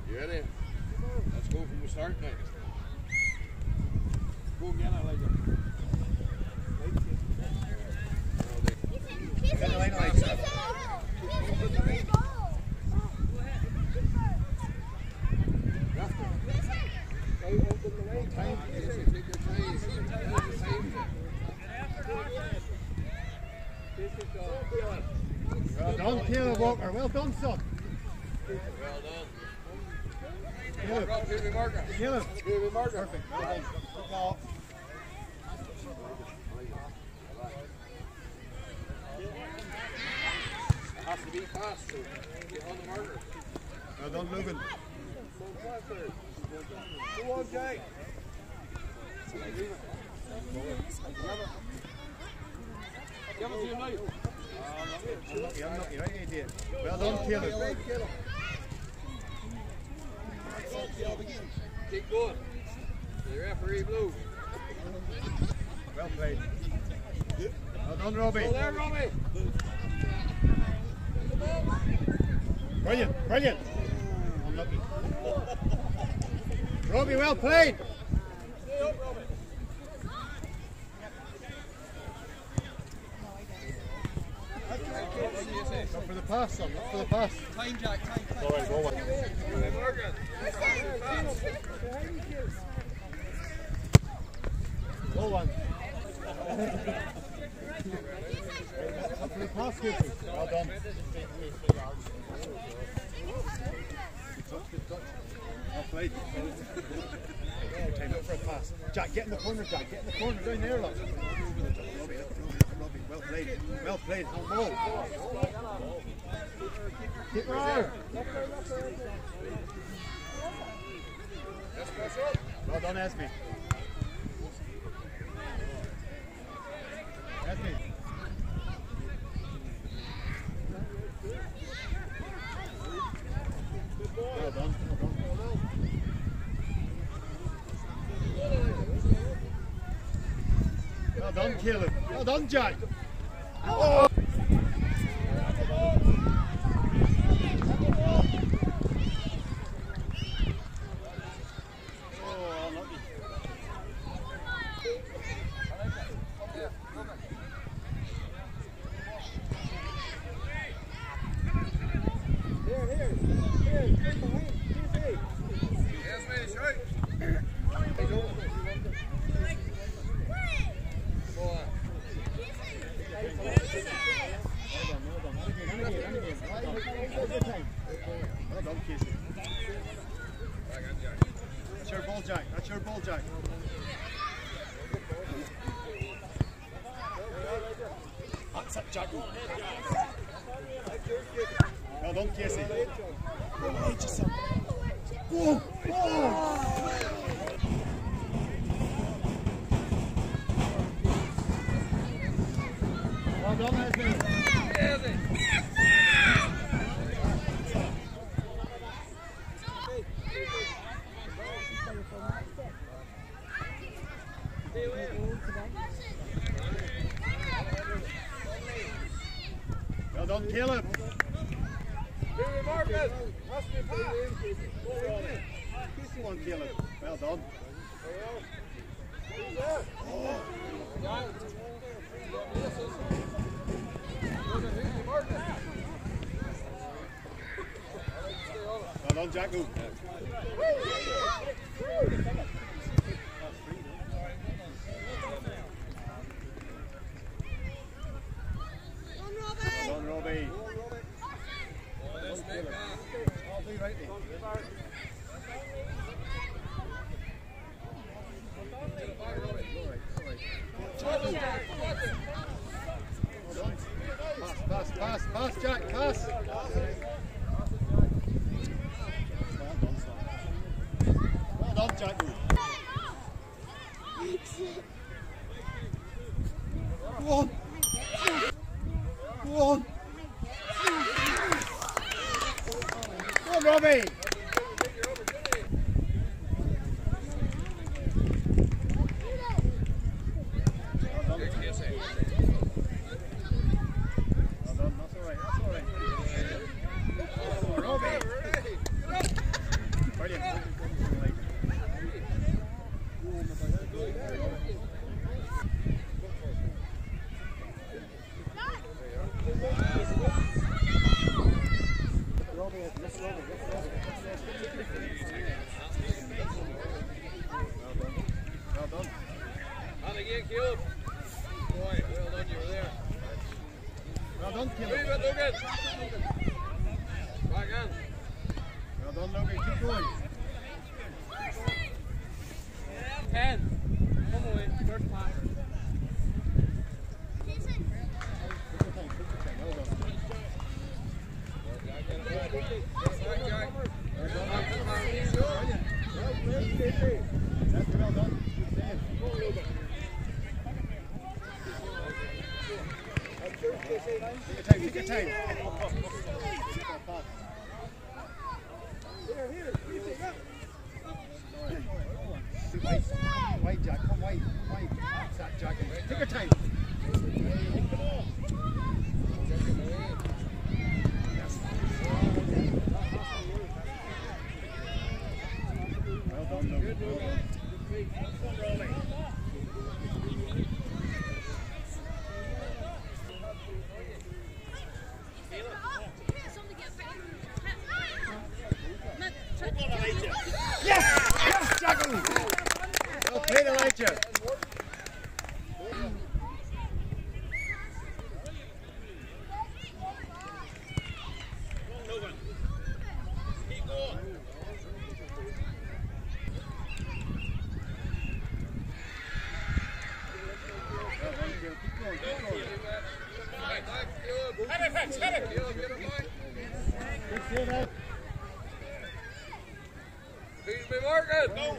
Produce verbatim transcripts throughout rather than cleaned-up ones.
You ready? Let's go from the start now. Go again, I like it. Get the line like that. Well done, Caleb Walker. Well done, son. Well done. Caleb. Caleb Marker. Caleb. Caleb Marker. Perfect. Well done. Good ball. It has to be fast, so get on the marker. Well done, moving. Go on, Jay. Give it to him now. I'm lucky, I'm lucky, right, idiot. Well done, Caleb. Keep going. The referee blew. Well played. Well done, Robbie. Go there, Robbie. Brilliant, brilliant. Unlucky. Robbie, well played. Stay up, Robbie. Look for the pass, son. Look for the pass. Time, Jack, time, time. All right, go on. Go on. Look for the pass, Cooper. Well done. Well played. Time up for a pass. Jack, get in the corner, Jack. Get in the corner. Down there, look. Robbie, Robbie, Robbie. Well played. Well played. On ball. Keep her. Well done, Esme. Esme. Well done. Well done. Well done, Caleb. Well done, Jack. Oh. Well done, Casey. That's your ball, Jack. That's your ball, Jack. That's it, Jack. Well done, Casey. Go! Go! Well done, Esme. Well done, Caleb. Caleb Marcus. Come on, Caleb. Well done. Well done, Jacko. Well done, Robbie. I'll do right there. Pass, pass, pass, pass, Jack, pass. Well done, Jack. Go on. Go on. Go on, Robbie. Well done. And again, Caleb. Boy, well done, you were there. Well done, Move Caleb. it, Logan. Back in. Well done, Logan. Keep going. Ten. Come away. First pass. Take your time, take your time. Well done. Back, Jack. Well done. Brilliant. That's well done. Good save. Take your time, take your time. Wait, wait, Jack, come wait, wait. That's that, Jack. Take your time. Well done, Logan. Well done. Yes! Yes, Jackal! Well played, Elijah. Good save, Ed. Please be marking. Go.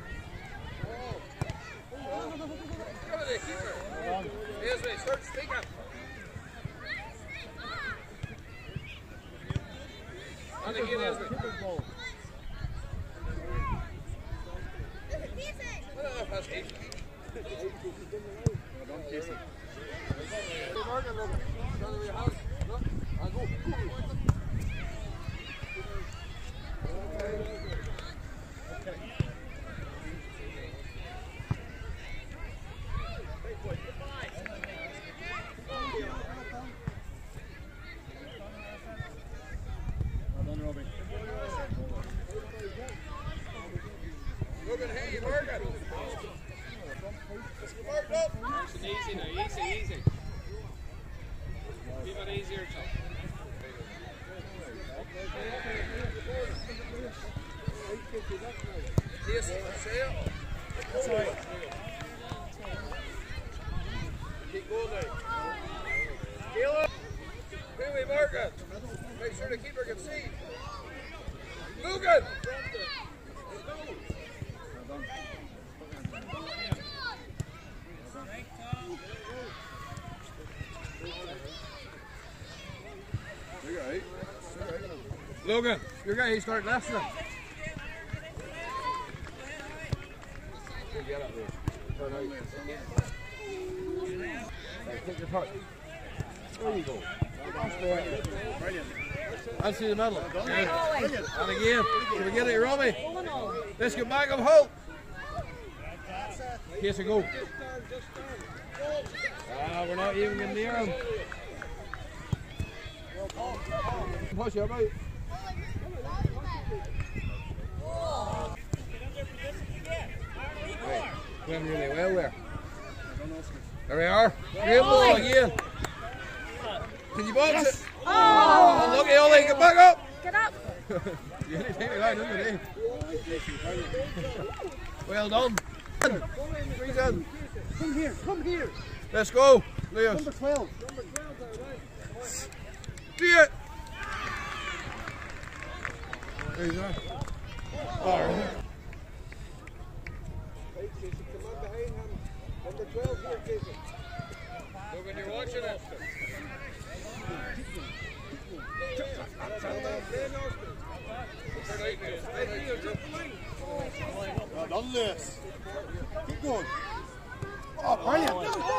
Come there, keeper. Well done. Here's me, start speaking. And again, here's me. Keeper's ball. What the hell, Casey? Well done, Casey. Be marking, look. Stand with your hands. Look. And go. Well done, Robbie. Look at here, you marking. Mark up. Easy now, easy, easy. Keep it easier, Chuck. Yes, say it. That's all right. Keep going now. Caleb, who we marking? Make sure the keeper can see. Logan! Well done. You're right. Logan, your guy, he started last time. Get up there. Turn out. Right, take your part. There you go. Brilliant. And see the medal. Brilliant. And again, can we get it, Robbie? Let's get back up, Holt. Here we go. Ah, we're not even getting near him. Push you about. Right. Doing really well there. There we are. Great ball again. Can you box it? Oh! And look at Ollie, get back up. Get up! You only take me line, isn't it? Well done. Three in. Come here, come here. Let's go, Lewis. Number twelve. See it. There you go. All right. Look when you're watching it. Well done, Lewis. Keep going. Oh, brilliant.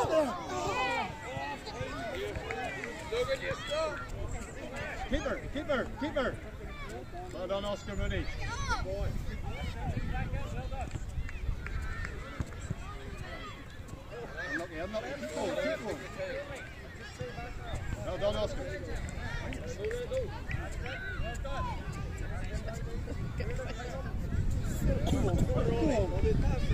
Look when you stop. Keeper, keeper, keeper. Well done, Oscar Mooney. Boy. Unlucky, unlucky. Keep going, keep going. Well done, Oscar.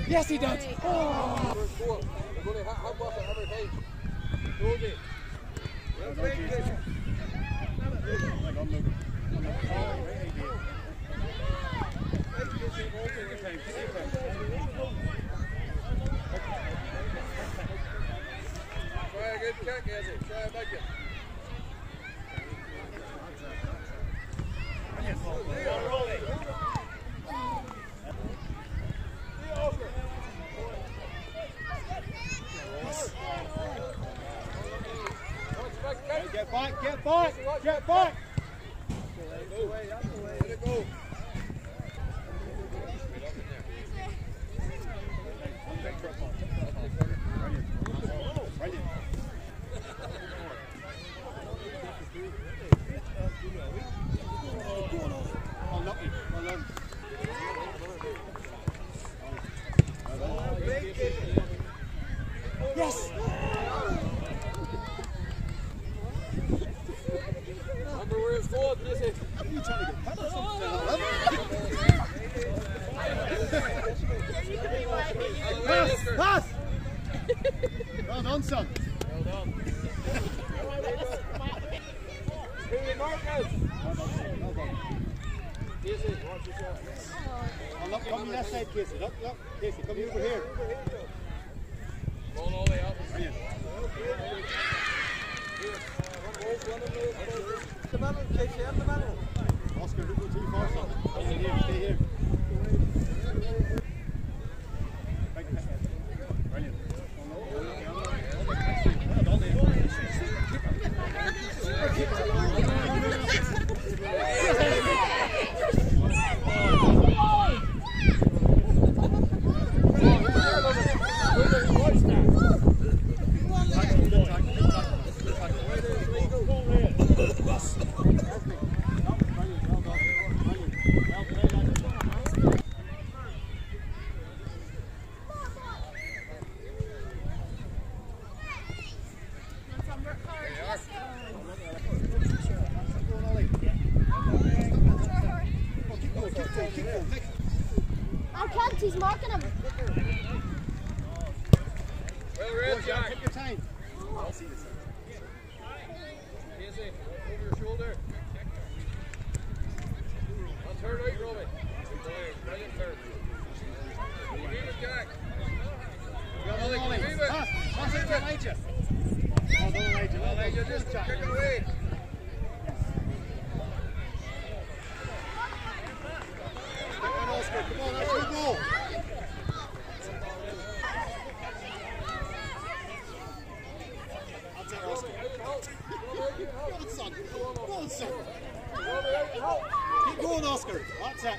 Yes, he does. Oh. First four. We're going to have off at every page. Hold it. Well played, Jason. Try a good kick, Izzy. Try a big one. Get back, get back, get back! Let it go. Yes! Remember where it's going, Izzy. Are you trying to get past Pass! Pass! Well done, son. Well done. Hey, Marcus. Well done. Izzy, watch yourself. Oh, look, come on that side, Casey. Look, look. Casey, come over here. Going all the way up. Brilliant. The middle, Casey, in the middle. Oscar, don't go too far, son. Stay here, stay here. Brilliant. I can't, he's marking him. Well read, Jack. Take your time. I'll see this. Easy, over your shoulder. On turn right, Robbie. Good boy, brilliant turn. Leave it, Jack. Ollie, Ollie, leave it. pass. Pass it Leave to it. Elijah. Well done, Elijah. Well done. Elijah, just kick it away. Come on, Oscar. Come on, that's your goal. That's it, Oscar. Go on, son. Go on, son. Keep going, Oscar. That's it.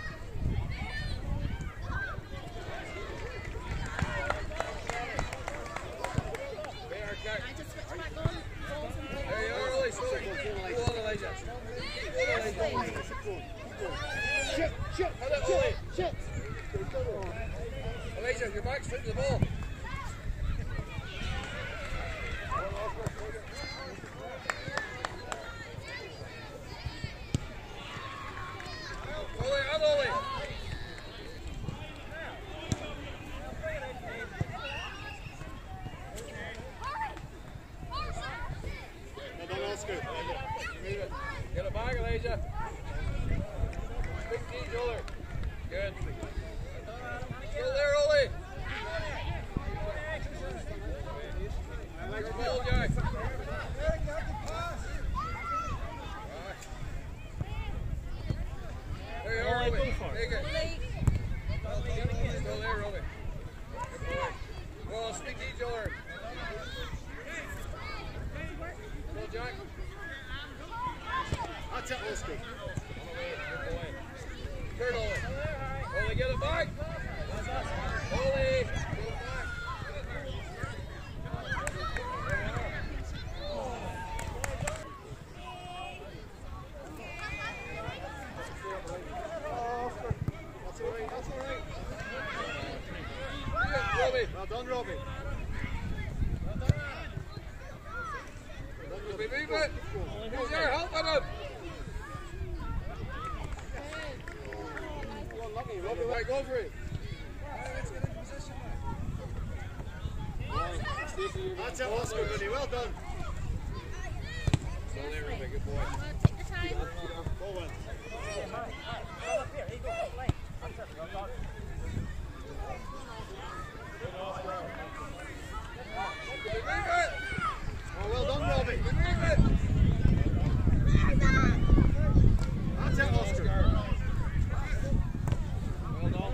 There, Jack. There you are, Ollie. Go on, Elijah. Go on, Elijah. Shit, shit, Hit it, Ollie. shit. Elijah, your back's to the ball. Ollie, and Ollie. Well done, Oscar. Move it. Get it back, Elijah. Big D, Joler. Good. Still there, Ollie. Good ball, Jack. There you are, Robbie. Take it. Still there, Robbie. Good boy. Well, speak each other. Still, Jack. That's it, Oscar. Good boy. Turn, Ollie. Ollie, get it back. Ollie. Get it back. That's all right, that's all right. Yeah, Robbie. Well done, Robbie. We move it. Who's there helping him? Go on, Lucky. Robbie, right, go for it. Let's get in position. That's it, Oscar, buddy. Well done. Well there, Ruby. Good boy. Take your time. Ball went. Oh, well done, Robbie. That's it, Oscar. Well done.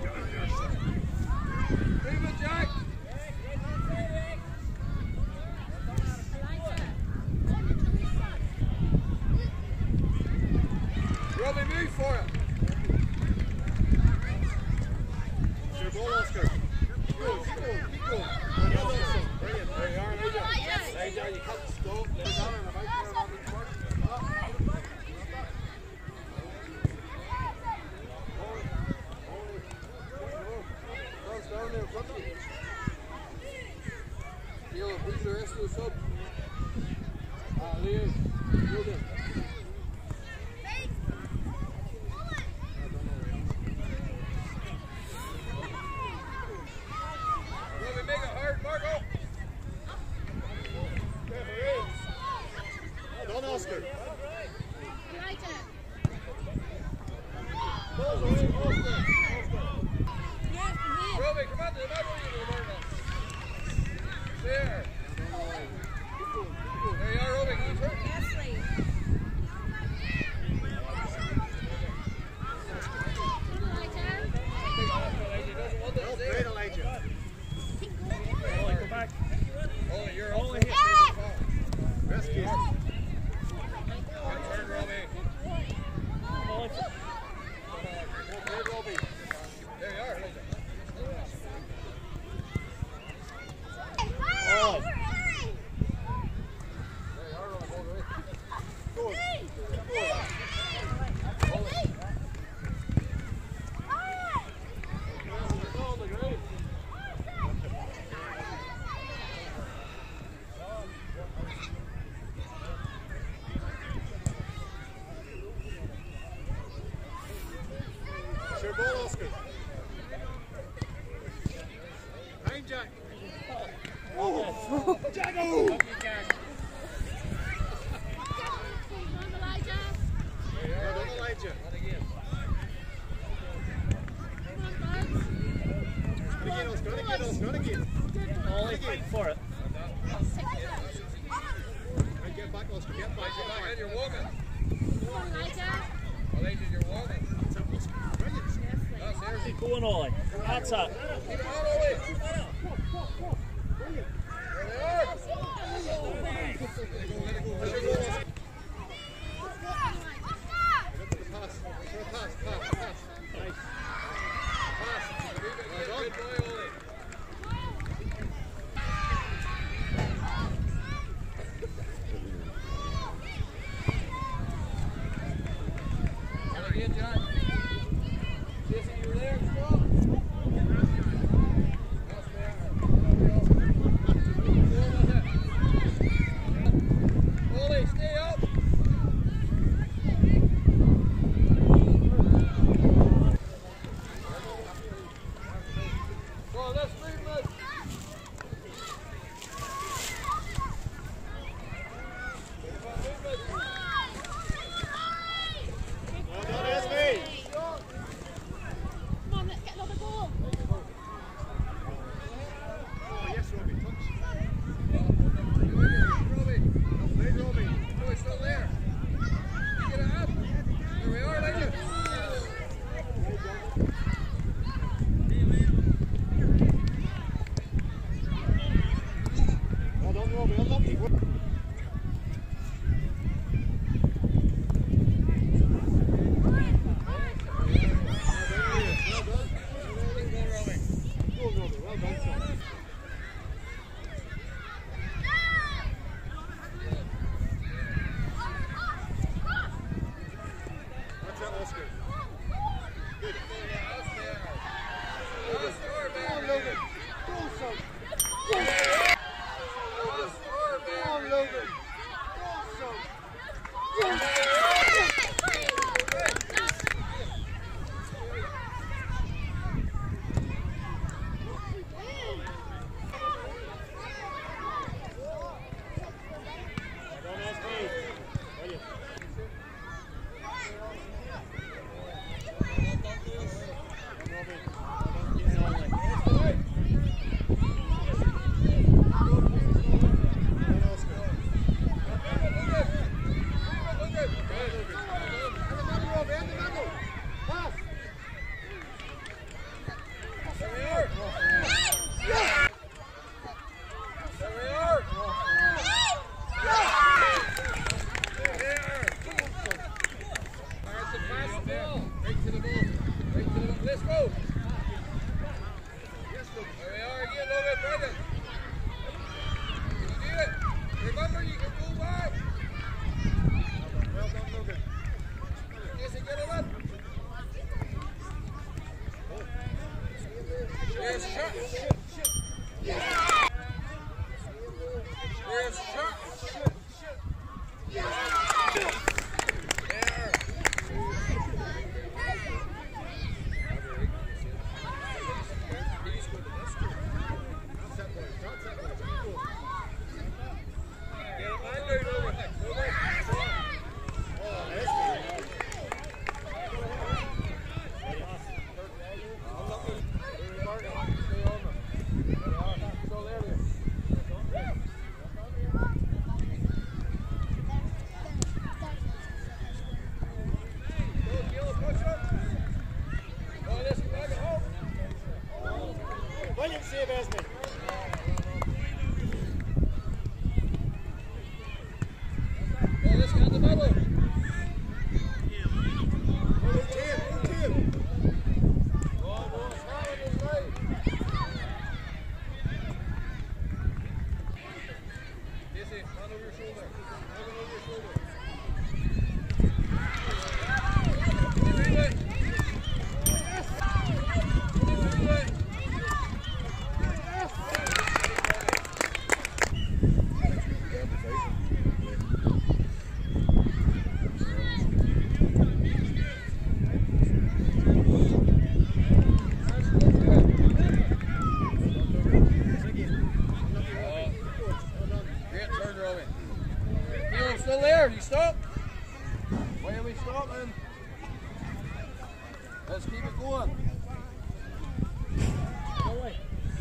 Move it, Jack. Robbie, move for it. It's your ball, Oscar. Keep going, keep going, keep going. Well done, son. Brilliant. There you are, Elijah. Elijah, you can't stop. Lay down on the bike there, Robbie. Cross down there in front of you. Caleb, who's the rest of the sub? Ah, Liam. Jordan. Robbie, make it hard, Marco. Well done, Oscar. Robbie, come on to the back of you, Roberto. There. There you are, Robbie. Can you turn? Well played, Elijah. Ollie, go back. Ollie, you're only hit. Rescue. Turn, Robbie. Well played, Robbie. There you are, Elijah. Oh. There you are, Robbie. All the way. Go on. On the ground. It's your ball, Oscar. Nine, Jack. Oh, Jack! Oh! There you Well are. done, Elijah. Not again. Not again, Oscar. Not again, Oscar. Not again. Ollie, fight for it. Right, get back, Oscar. Get back. Get And back. you're walking. Elijah, you're walking. That's it, Oscar. Brilliant. That's there. Keep going, Ollie. That's it. Keep it on, Ollie. There they are. That's your ball, Oscar. Get to the pass. For a pass. Pass. Pass. Nice. Pass. Good, Well done. good boy, Ollie. On again, John. Jason, you were there. Stop. That's there. Go with it. save, Esme. Oh, let's get the bubble. Still there, you stop? Why are we stopping? Let's keep it going. Go away.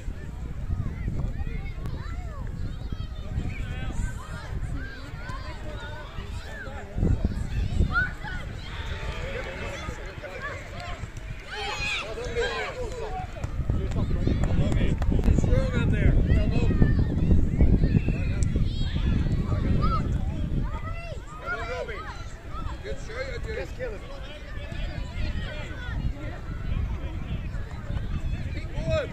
Strong out there. Hello. Good shot, you just kill him. Keep going.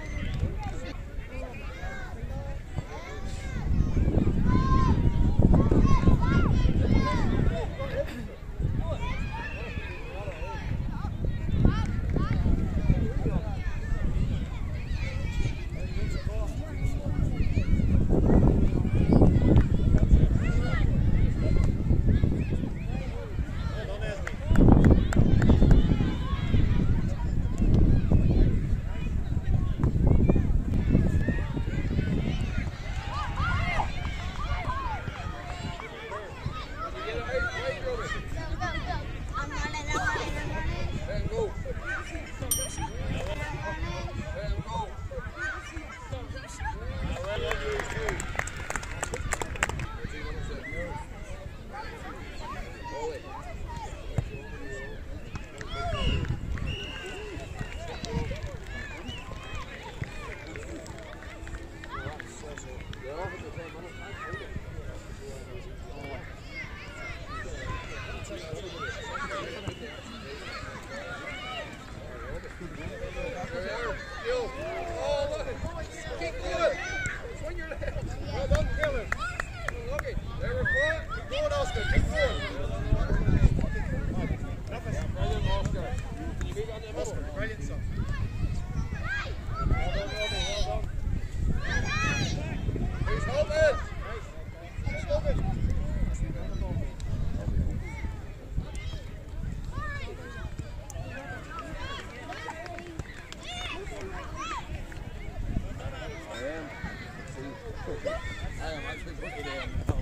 I am actually looking at him.